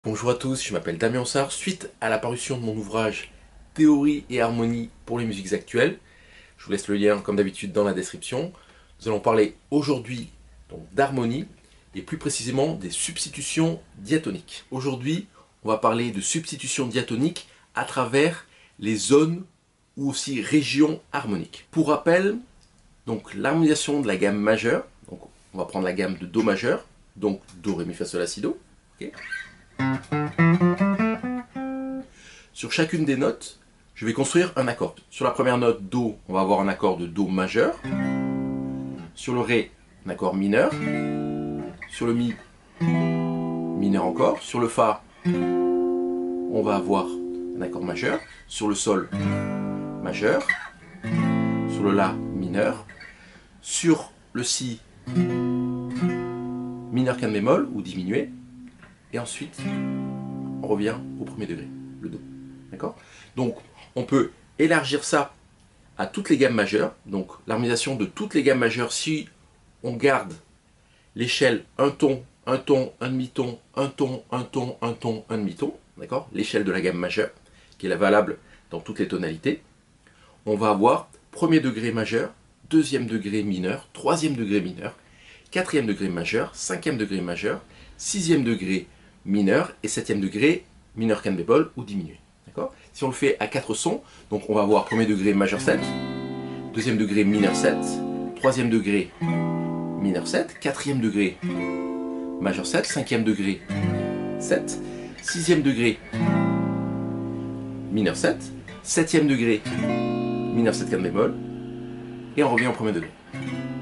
Bonjour à tous, je m'appelle Damien Onsard. Suite à la parution de mon ouvrage Théorie et harmonie pour les musiques actuelles, je vous laisse le lien comme d'habitude dans la description. Nous allons parler aujourd'hui d'harmonie et plus précisément des substitutions diatoniques. Aujourd'hui, on va parler de substitutions diatoniques à travers les zones ou aussi régions harmoniques. Pour rappel, donc l'harmonisation de la gamme majeure, donc on va prendre la gamme de Do majeur, donc Do, Ré, Mi, Fa, Sol, La, Si, Do. Okay. Sur chacune des notes, je vais construire un accord. Sur la première note Do, on va avoir un accord de Do majeur. Sur le Ré, un accord mineur. Sur le Mi, mineur encore. Sur le Fa, on va avoir un accord majeur. Sur le Sol, majeur. Sur le La, mineur. Sur le Si, mineur quinte bémol ou diminué. Et ensuite, on revient au premier degré, le Do. D'accord ? Donc, on peut élargir ça à toutes les gammes majeures. Donc, l'harmonisation de toutes les gammes majeures, si on garde l'échelle un ton, un demi-ton, un ton, un ton, un ton, un demi-ton, d'accord ? L'échelle de la gamme majeure, qui est la valable dans toutes les tonalités. On va avoir premier degré majeur, deuxième degré mineur, troisième degré mineur, quatrième degré majeur, cinquième degré majeur, sixième degré mineur et septième degré mineur quinte bémol ou diminué. Si on le fait à 4 sons, donc on va avoir premier degré majeur 7, deuxième degré mineur 7, troisième degré mineur 7, quatrième degré majeur 7, cinquième degré 7, sixième degré mineur 7, septième degré mineur 7 quinte bémol, et on revient au premier degré. D'accord ?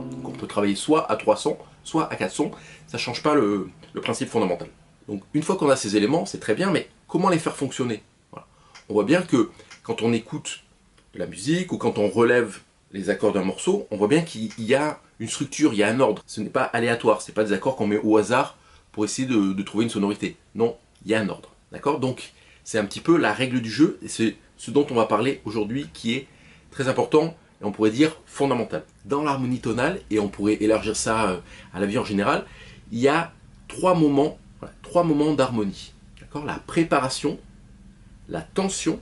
Donc on peut travailler soit à 3 sons, soit à 4 sons, ça ne change pas le principe fondamental. Donc une fois qu'on a ces éléments, c'est très bien, mais comment les faire fonctionner ? Voilà. On voit bien que quand on écoute de la musique ou quand on relève les accords d'un morceau, on voit bien qu'il y a une structure, il y a un ordre. Ce n'est pas aléatoire, ce n'est pas des accords qu'on met au hasard pour essayer de trouver une sonorité. Non, il y a un ordre. D'accord ? Donc c'est un petit peu la règle du jeu, et c'est ce dont on va parler aujourd'hui qui est très important et on pourrait dire fondamental. Dans l'harmonie tonale, et on pourrait élargir ça à la vie en général, il y a trois moments d'harmonie. D'accord ? La préparation, la tension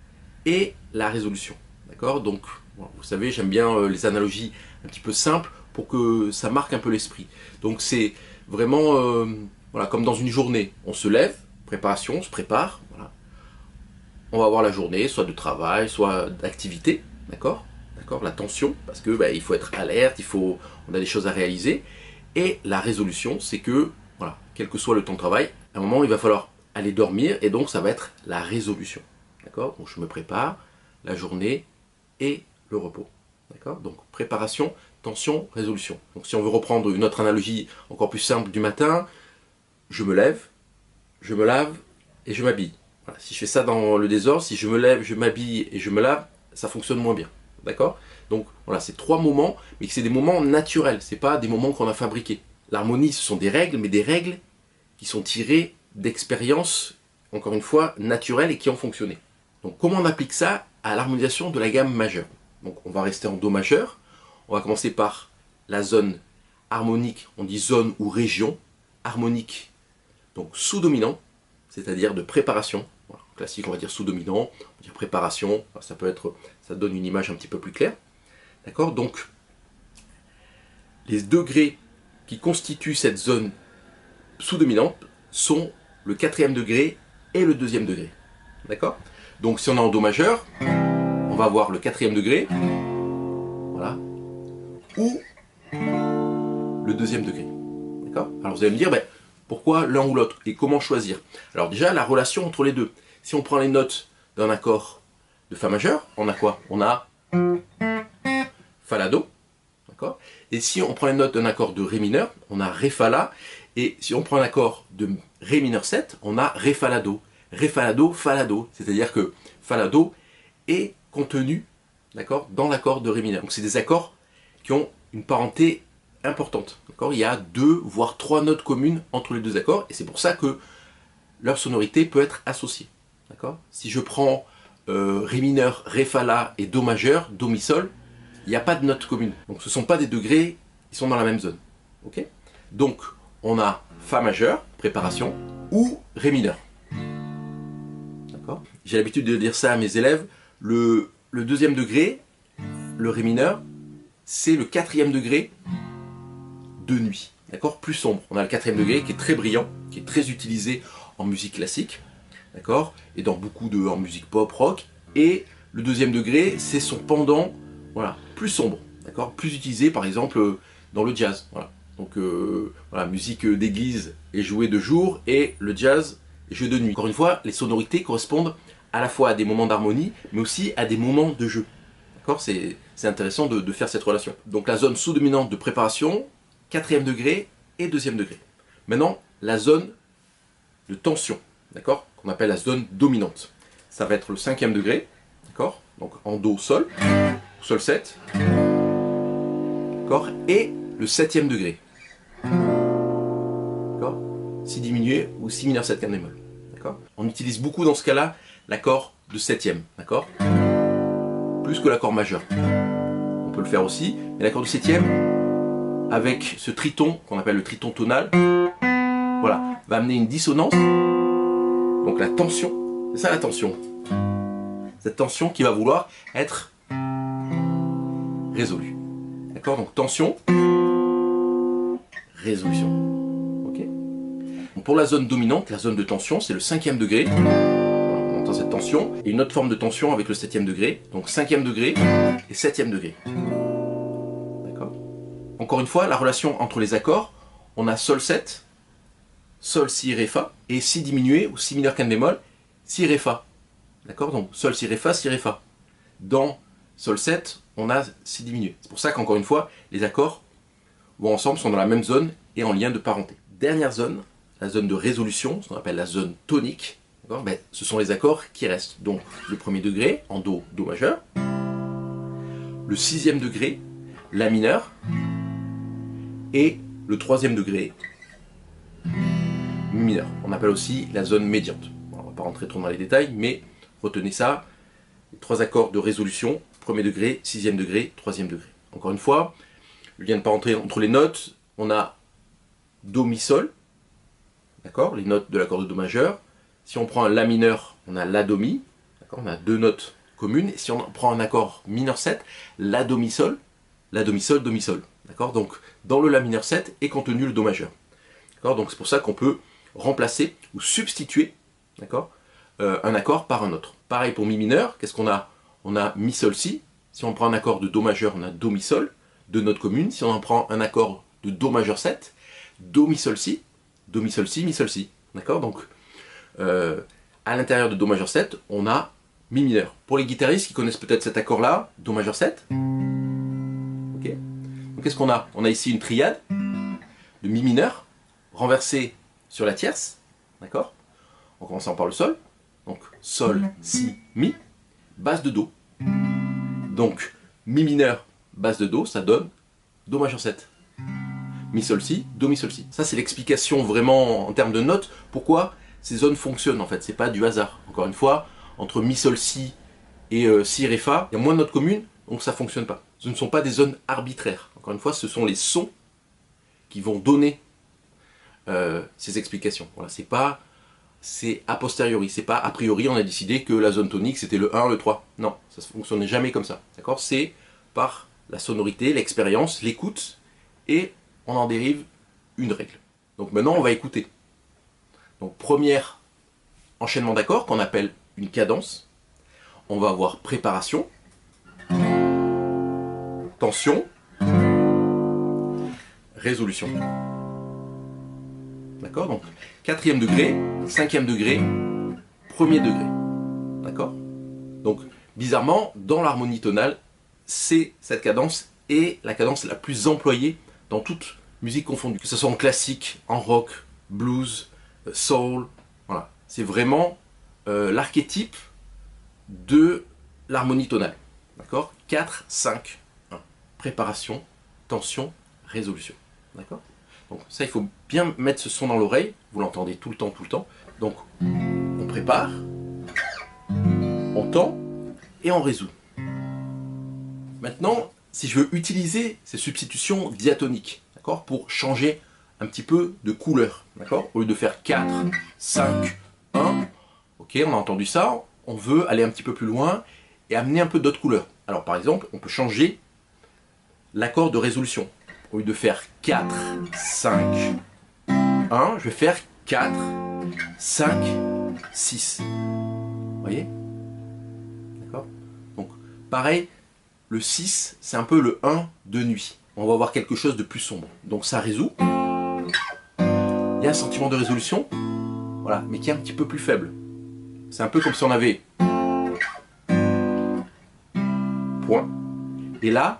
et la résolution. D'accord ? Donc, bon, vous savez, j'aime bien les analogies un petit peu simples pour que ça marque un peu l'esprit. Donc, c'est vraiment voilà, comme dans une journée. On se lève, préparation, on se prépare. Voilà. On va avoir la journée, soit de travail, soit d'activité. D'accord ? La tension, parce que il faut être alerte, on a des choses à réaliser. Et la résolution, c'est que, voilà, quel que soit le temps de travail, à un moment, il va falloir aller dormir, et donc ça va être la résolution. D'accord ? Donc je me prépare, la journée et le repos. D'accord ? Donc préparation, tension, résolution. Donc si on veut reprendre une autre analogie encore plus simple du matin, je me lève, je me lave et je m'habille. Voilà. Si je fais ça dans le désordre, si je me lève, je m'habille et je me lave, ça fonctionne moins bien. D'accord ? Donc voilà, c'est 3 moments, mais c'est des moments naturels, c'est pas des moments qu'on a fabriqués. L'harmonie, ce sont des règles, mais des règles qui sont tirées d'expériences, encore une fois, naturelles et qui ont fonctionné. Donc comment on applique ça à l'harmonisation de la gamme majeure ? Donc on va rester en Do majeur, on va commencer par la zone harmonique, on dit zone ou région, harmonique, donc sous-dominant, c'est-à-dire de préparation. Voilà, classique, on va dire sous-dominant, on va dire préparation, ça peut être, ça donne une image un petit peu plus claire. D'accord ? Donc, les degrés qui constituent cette zone sous-dominante sont le 4e degré et le 2e degré. D'accord ? Donc, si on est en Do majeur, on va avoir le 4e degré, voilà, ou le 2e degré. D'accord ? Alors, vous allez me dire, pourquoi l'un ou l'autre et comment choisir ? Alors déjà, la relation entre les deux. Si on prend les notes d'un accord de Fa majeur, on a quoi ? On a Fa La Do, d'accord ? Et si on prend les notes d'un accord de Ré mineur, on a Ré Fa La. Et si on prend un accord de Ré mineur 7, on a Ré Fa La Do. Ré Fa La Do, Fa La Do. C'est-à-dire que Fa La Do est contenu, d'accord, dans l'accord de Ré mineur. Donc c'est des accords qui ont une parenté importante. D'accord ? Il y a 2 voire 3 notes communes entre les 2 accords, et c'est pour ça que leur sonorité peut être associée. D'accord ? Si je prends Ré mineur, Ré Fa La et Do majeur, Do Mi Sol, il n'y a pas de note commune. Donc ce ne sont pas des degrés, ils sont dans la même zone. Okay ? Donc on a Fa majeur, préparation, ou Ré mineur. D'accord? J'ai l'habitude de dire ça à mes élèves. Le deuxième degré, le Ré mineur, c'est le quatrième degré de nuit. D'accord? Plus sombre. On a le quatrième degré qui est très brillant, qui est très utilisé en musique classique. D'accord? Et dans beaucoup en musique pop, rock. Et le deuxième degré, c'est son pendant, voilà, plus sombre. D'accord? Plus utilisé par exemple dans le jazz. Voilà. Donc voilà, musique d'église est jouée de jour et le jazz est joué de nuit. Encore une fois, les sonorités correspondent à la fois à des moments d'harmonie, mais aussi à des moments de jeu. D'accord? C'est intéressant de faire cette relation. Donc la zone sous-dominante de préparation, quatrième degré et deuxième degré. Maintenant, la zone de tension, d'accord? Qu'on appelle la zone dominante. Ça va être le cinquième degré, d'accord? Donc en Do, Sol, Sol 7, d'accord? Et le septième degré, d'accord? Si diminué ou Si mineur 7 quinte bémol, d'accord? On utilise beaucoup dans ce cas-là l'accord de septième, d'accord? Plus que l'accord majeur. On peut le faire aussi, mais l'accord de septième, avec ce triton qu'on appelle le triton tonal, voilà, va amener une dissonance. Donc la tension, c'est ça la tension. Cette tension qui va vouloir être résolue. D'accord? Donc tension, résolution. Ok? Donc, pour la zone dominante, la zone de tension, c'est le cinquième degré. On entend cette tension. Et une autre forme de tension avec le septième degré. Donc cinquième degré et septième degré. D'accord? Encore une fois, la relation entre les accords, on a Sol 7, Sol, Si, Ré, Fa, et Si diminué ou Si mineur quinte bémol, Si, Ré, Fa. D'accord? Donc Sol, Si, Ré, Fa, Si, Ré, Fa. Dans Sol 7, on a Si diminué. C'est pour ça qu'encore une fois, les accords vont ensemble, sont dans la même zone et en lien de parenté. Dernière zone, la zone de résolution, ce qu'on appelle la zone tonique. Ben, ce sont les accords qui restent. Donc le premier degré, en Do, Do majeur. Le sixième degré, La mineur. Et le troisième degré, Mi mineur. On appelle aussi la zone médiante. Bon, on ne va pas rentrer trop dans les détails, mais retenez ça. Les trois accords de résolution, premier degré, sixième degré, troisième degré. Encore une fois, le lien de parenté entre les notes, on a Do, Mi, Sol. D'accord? Les notes de l'accord de Do majeur. Si on prend un La mineur, on a La, Do, Mi. On a deux notes communes. Et si on prend un accord mineur 7, La, Do, Mi, Sol. La, Do, Mi, Sol, Do, Mi, Sol. D'accord? Donc, dans le La mineur 7 est contenu le Do majeur. D'accord? Donc, c'est pour ça qu'on peut remplacer ou substituer, d'accord, un accord par un autre. Pareil pour Mi mineur, qu'est-ce qu'on a? On a Mi, Sol, Si. Si on prend un accord de Do majeur, on a Do, Mi, Sol, deux notes communes. Si on en prend un accord de Do majeur 7, Do, Mi, Sol, Si, Do, Mi, Sol, Si, Mi, Sol, Si. D'accord? Donc, à l'intérieur de Do majeur 7, on a Mi mineur. Pour les guitaristes qui connaissent peut-être cet accord-là, Do majeur 7, ok. Donc qu'est-ce qu'on a? On a ici une triade de Mi mineur, renversée sur la tierce, d'accord? En commençant par le Sol. Donc Sol, Si, Mi, basse de Do. Donc Mi mineur, basse de Do, ça donne Do majeur 7. Mi, Sol, Si, Do, Mi, Sol, Si. Ça c'est l'explication vraiment en termes de notes, pourquoi ces zones fonctionnent en fait, c'est pas du hasard. Encore une fois, entre Mi, Sol, Si et Si, Ré, Fa, il y a moins de notes communes, donc ça fonctionne pas. Ce ne sont pas des zones arbitraires. Encore une fois, ce sont les sons qui vont donner ces explications. Voilà, c'est a posteriori, c'est pas a priori, on a décidé que la zone tonique c'était le 1, le 3. Non, ça ne fonctionne jamais comme ça. D'accord? C'est par la sonorité, l'expérience, l'écoute, et on en dérive une règle. Donc maintenant on va écouter. Donc premier enchaînement d'accords qu'on appelle une cadence. On va avoir préparation, tension, résolution. D'accord? Donc, quatrième degré, cinquième degré, premier degré. D'accord? Donc, bizarrement, dans l'harmonie tonale, c'est cette cadence est la cadence la plus employée dans toute musique confondue. Que ce soit en classique, en rock, blues, soul, voilà. C'est vraiment l'archétype de l'harmonie tonale. D'accord? 4, 5, 1. Préparation, tension, résolution. D'accord? Donc ça, il faut bien mettre ce son dans l'oreille. Vous l'entendez tout le temps, tout le temps. Donc, on prépare, on tend et on résout. Maintenant, si je veux utiliser ces substitutions diatoniques, d'accord, pour changer un petit peu de couleur, d'accord? Au lieu de faire 4, 5, 1, ok, on a entendu ça, on veut aller un petit peu plus loin et amener un peu d'autres couleurs. Alors par exemple, on peut changer l'accord de résolution. Au lieu de faire 4, 5, 1, je vais faire 4, 5, 6. Vous voyez? D'accord? Donc pareil, le 6, c'est un peu le 1 de nuit. On va avoir quelque chose de plus sombre. Donc ça résout. Il y a un sentiment de résolution, voilà, mais qui est un petit peu plus faible. C'est un peu comme si on avait point, et là,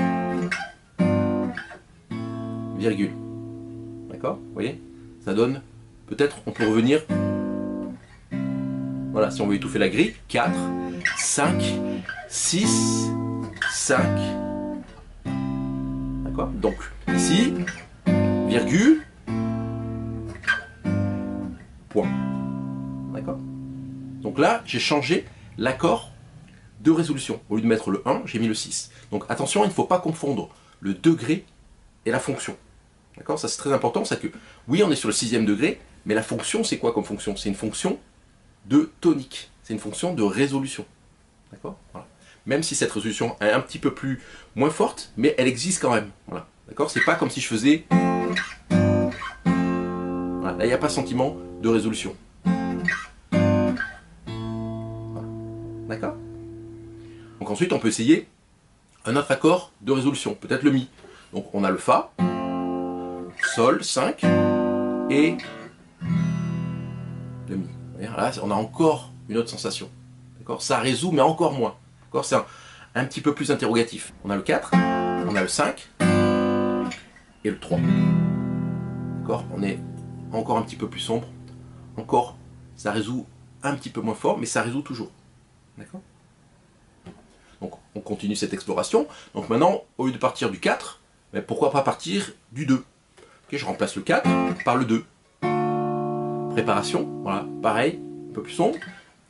virgule. D'accord? Vous voyez? Ça donne, peut-être, on peut revenir, voilà, si on veut étouffer la grille, 4, 5, 6, 5. D'accord? Donc, ici, virgule, point. D'accord? Donc là, j'ai changé l'accord de résolution. Au lieu de mettre le 1, j'ai mis le 6. Donc attention, il ne faut pas confondre le degré et la fonction. D'accord? Ça c'est très important, c'est que oui, on est sur le 6e degré, mais la fonction, c'est quoi comme fonction? C'est une fonction de tonique. C'est une fonction de résolution. D'accord? Voilà. Même si cette résolution est un petit peu moins forte, mais elle existe quand même. Voilà. D'accord? C'est pas comme si je faisais... Voilà. Là, il n'y a pas sentiment de résolution. Voilà. D'accord? Donc ensuite, on peut essayer un autre accord de résolution, peut-être le Mi. Donc on a le Fa, Sol, 5, et le Mi. Là, on a encore une autre sensation. D'accord? Ça résout, mais encore moins. C'est un petit peu plus interrogatif. On a le 4, on a le 5, et le 3. D'accord? On est encore un petit peu plus sombre. Encore, ça résout un petit peu moins fort, mais ça résout toujours. D'accord? Donc on continue cette exploration. Donc maintenant, au lieu de partir du 4, mais pourquoi pas partir du 2? Okay, je remplace le 4 par le 2. Préparation, voilà, pareil, un peu plus sombre.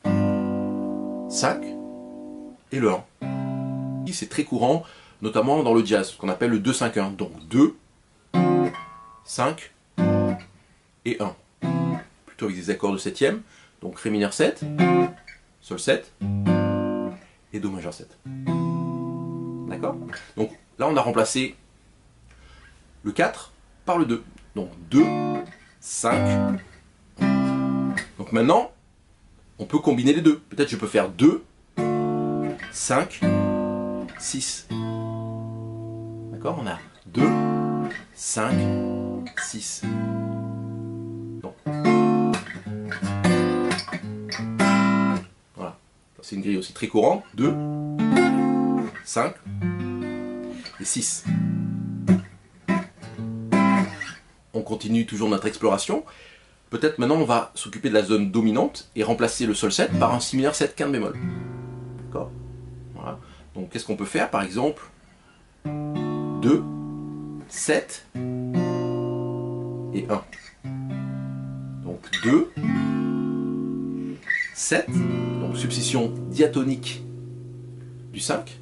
5 et le 1. C'est très courant, notamment dans le jazz, ce qu'on appelle le 2-5-1. Donc 2, 5 et 1. Plutôt avec des accords de 7e. Donc Ré mineur 7, Sol 7 et Do majeur 7. D'accord? Donc là, on a remplacé le 4 par le 2. Donc 2, 5. Donc maintenant, on peut combiner les deux. Peut-être je peux faire 2, 5, 6. D'accord? On a 2, 5, 6. Donc. Voilà. C'est une grille aussi très courante. 2, 5 et 6. On continue toujours notre exploration. Peut-être maintenant on va s'occuper de la zone dominante et remplacer le Sol 7 par un Si mineur 7 quinte bémol. D'accord? Voilà. Donc qu'est-ce qu'on peut faire? Par exemple 2, 7 et 1. Donc 2, 7, donc substitution diatonique du 5.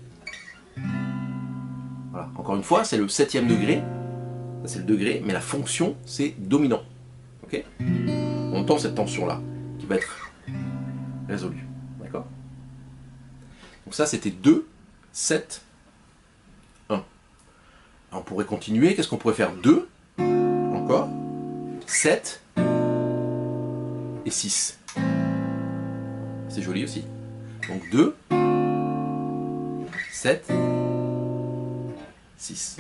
Voilà. Encore une fois, c'est le 7e degré. Ça c'est le degré, mais la fonction c'est dominant. Ok? On entend cette tension-là qui va être résolue. D'accord? Donc ça c'était 2, 7, 1. Alors, on pourrait continuer. Qu'est-ce qu'on pourrait faire? 2, encore, 7 et 6. C'est joli aussi. Donc 2, 7, 6.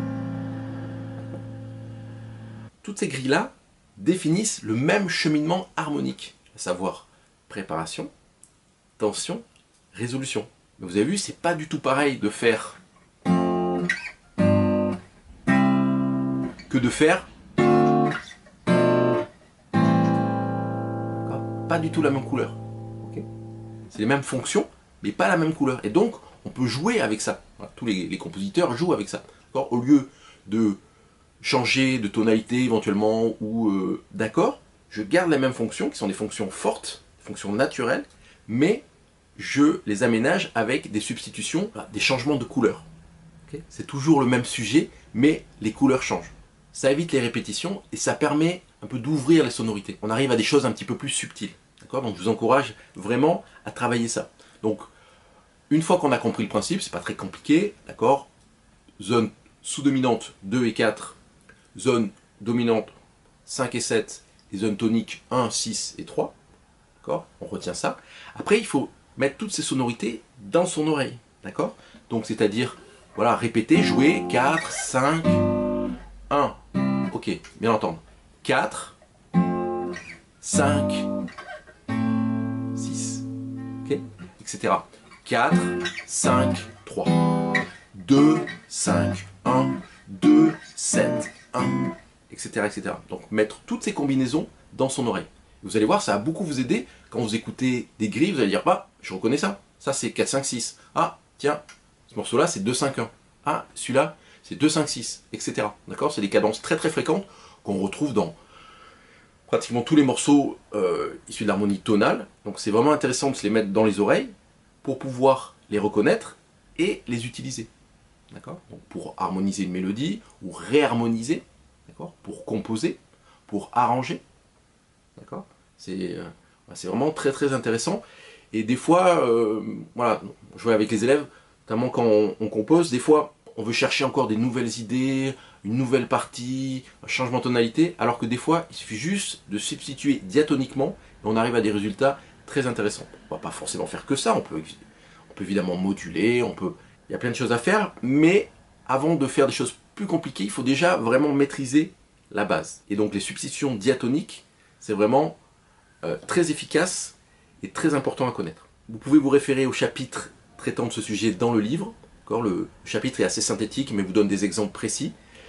Toutes ces grilles-là définissent le même cheminement harmonique, à savoir préparation, tension, résolution. Mais vous avez vu, c'est pas du tout pareil de faire que de faire pas du tout la même couleur. Okay, c'est les mêmes fonctions, mais pas la même couleur. Et donc, on peut jouer avec ça. Voilà, tous les compositeurs jouent avec ça. Au lieu de changer de tonalité éventuellement ou d'accord, je garde les mêmes fonctions qui sont des fonctions fortes, des fonctions naturelles, mais je les aménage avec des substitutions, des changements de couleur. Okay, c'est toujours le même sujet, mais les couleurs changent. ça évite les répétitions et ça permet un peu d'ouvrir les sonorités. On arrive à des choses un petit peu plus subtiles. D'accord? Donc je vous encourage vraiment à travailler ça. Donc une fois qu'on a compris le principe, c'est pas très compliqué, d'accord? Zone sous-dominante 2 et 4, zone dominante 5 et 7, et zone tonique 1, 6 et 3. D'accord? On retient ça. Après, il faut mettre toutes ces sonorités dans son oreille. D'accord? Donc c'est-à-dire, voilà, répéter, jouer 4, 5, 1. Ok, bien entendre. 4, 5, 6, ok, etc. 4, 5, 3, 2, 5, 1, 2, 7, 1, etc., etc. Donc mettre toutes ces combinaisons dans son oreille. Vous allez voir, ça va beaucoup vous aider quand vous écoutez des grilles, vous allez dire, bah, je reconnais ça. Ça, c'est 4, 5, 6. Ah, tiens, ce morceau-là, c'est 2, 5, 1. Ah, celui-là, c'est 2, 5, 6, etc. D'accord? C'est des cadences très très fréquentes qu'on retrouve dans pratiquement tous les morceaux issus de l'harmonie tonale. Donc c'est vraiment intéressant de se les mettre dans les oreilles pour pouvoir les reconnaître et les utiliser. D'accord? Donc pour harmoniser une mélodie ou réharmoniser, d'accord? Pour composer, pour arranger. D'accord? C'est vraiment très très intéressant. Et des fois, voilà, jouer avec les élèves, notamment quand on compose, des fois on veut chercher encore des nouvelles idées, une nouvelle partie, un changement de tonalité, alors que des fois il suffit juste de substituer diatoniquement et on arrive à des résultats très intéressants. On va pas forcément faire que ça, on peut évidemment moduler, il y a plein de choses à faire, mais avant de faire des choses plus compliquées, il faut déjà vraiment maîtriser la base. Et donc les substitutions diatoniques, c'est vraiment très efficace et très important à connaître. Vous pouvez vous référer au chapitre traitant de ce sujet dans le livre. Le chapitre est assez synthétique, mais vous donne des exemples précis.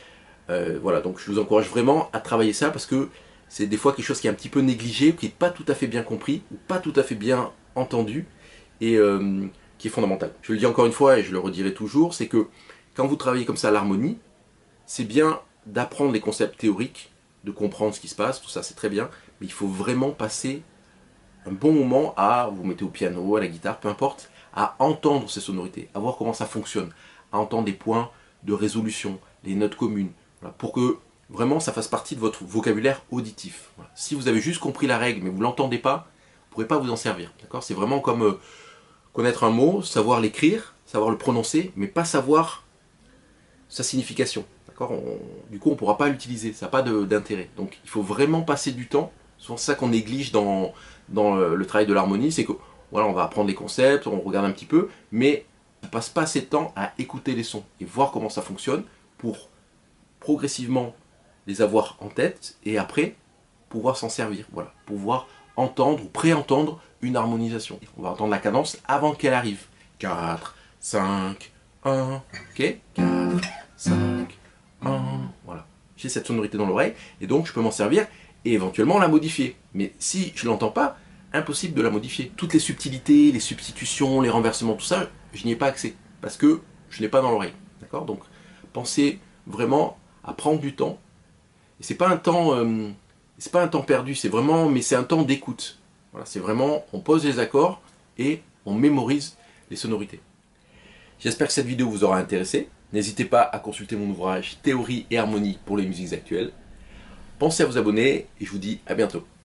Voilà, donc je vous encourage vraiment à travailler ça parce que c'est des fois quelque chose qui est un petit peu négligé, qui n'est pas tout à fait bien compris, ou pas tout à fait bien entendu, et qui est fondamental. Je le dis encore une fois et je le redirai toujours, c'est que quand vous travaillez comme ça l'harmonie, c'est bien d'apprendre les concepts théoriques, de comprendre ce qui se passe, tout ça c'est très bien, mais il faut vraiment passer un bon moment à, vous mettez au piano, à la guitare, peu importe, à entendre ces sonorités, à voir comment ça fonctionne, à entendre des points de résolution, les notes communes, voilà, pour que vraiment ça fasse partie de votre vocabulaire auditif. Voilà. Si vous avez juste compris la règle mais vous ne l'entendez pas, vous ne pourrez pas vous en servir. C'est vraiment comme connaître un mot, savoir l'écrire, savoir le prononcer, mais pas savoir sa signification. Du coup, on ne pourra pas l'utiliser, ça n'a pas d'intérêt. Donc il faut vraiment passer du temps. C'est ça qu'on néglige dans le travail de l'harmonie, c'est que voilà, on va apprendre les concepts, on regarde un petit peu, mais on ne passe pas assez de temps à écouter les sons et voir comment ça fonctionne pour progressivement les avoir en tête et après pouvoir s'en servir, voilà, pouvoir entendre ou préentendre une harmonisation. On va entendre la cadence avant qu'elle arrive. 4, 5, 1, ok, 4, 5, 1, voilà. J'ai cette sonorité dans l'oreille et donc je peux m'en servir et éventuellement la modifier. Mais si je ne l'entends pas, impossible de la modifier. Toutes les subtilités, les substitutions, les renversements, tout ça, je n'y ai pas accès parce que je ne l'ai pas dans l'oreille. D'accord? Donc pensez vraiment à prendre du temps. Et c'est pas un temps perdu, c'est vraiment, mais c'est un temps d'écoute. Voilà, c'est vraiment, on pose les accords et on mémorise les sonorités. J'espère que cette vidéo vous aura intéressé. N'hésitez pas à consulter mon ouvrage Théorie et harmonie pour les musiques actuelles. Pensez à vous abonner et je vous dis à bientôt.